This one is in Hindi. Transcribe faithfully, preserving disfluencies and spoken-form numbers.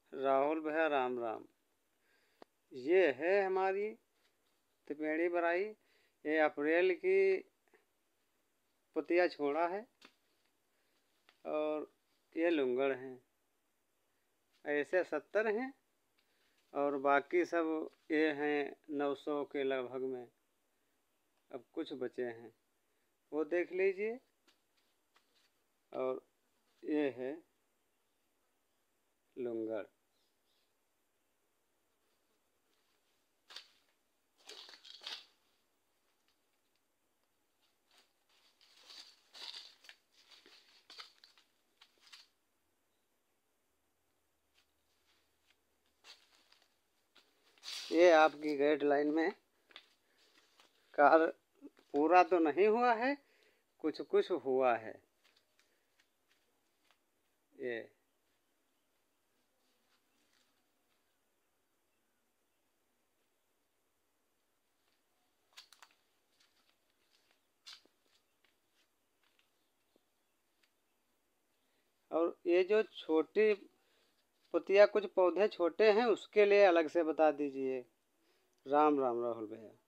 राहुल भैया राम राम। ये है हमारी त्रिवेणी बराई। ये अप्रैल की पुतिया छोड़ा है और ये लुंगड़ हैं। ऐसे सत्तर हैं और बाकी सब ये हैं नौ सौ के लगभग में। अब कुछ बचे हैं वो देख लीजिए। और ये है लुंगड़। ये आपकी गाइडलाइन में कार पूरा तो नहीं हुआ है, कुछ कुछ हुआ है। ये और ये जो छोटी पुतिया कुछ पौधे छोटे हैं उसके लिए अलग से बता दीजिए। राम राम राहुल भैया।